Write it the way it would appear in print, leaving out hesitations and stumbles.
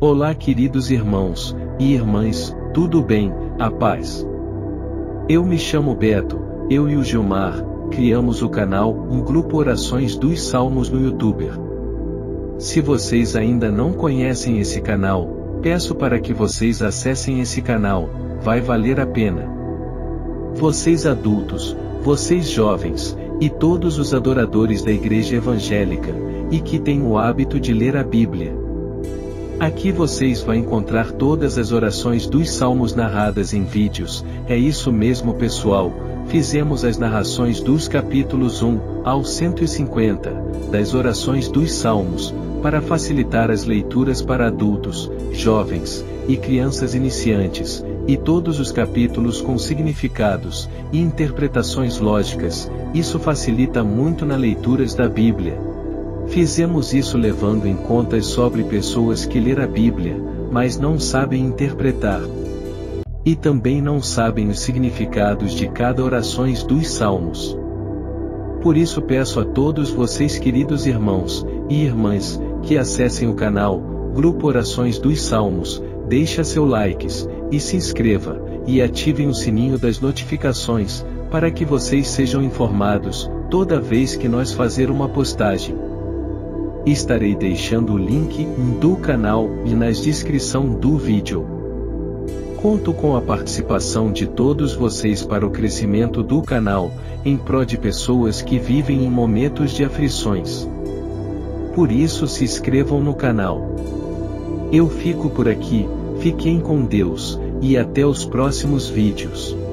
Olá, queridos irmãos e irmãs, tudo bem, a paz? Eu me chamo Beto, eu e o Gilmar criamos o canal Grupo Orações dos Salmos no YouTube. Se vocês ainda não conhecem esse canal, peço para que vocês acessem esse canal, vai valer a pena. Vocês adultos, vocês jovens, e todos os adoradores da igreja evangélica, e que têm o hábito de ler a Bíblia. Aqui vocês vão encontrar todas as orações dos salmos narradas em vídeos, é isso mesmo pessoal, fizemos as narrações dos capítulos 1 ao 150, das orações dos salmos, para facilitar as leituras para adultos, jovens, e crianças iniciantes, e todos os capítulos com significados, e interpretações lógicas, isso facilita muito nas leituras da Bíblia. Fizemos isso levando em conta sobre pessoas que lêem a Bíblia, mas não sabem interpretar. E também não sabem os significados de cada orações dos salmos. Por isso peço a todos vocês queridos irmãos e irmãs, que acessem o canal, Grupo Orações dos Salmos, deixa seu likes, e se inscreva, e ativem o sininho das notificações, para que vocês sejam informados, toda vez que nós fazer uma postagem. Estarei deixando o link do canal e na descrição do vídeo. Conto com a participação de todos vocês para o crescimento do canal, em prol de pessoas que vivem em momentos de aflições. Por isso se inscrevam no canal. Eu fico por aqui, fiquem com Deus, e até os próximos vídeos.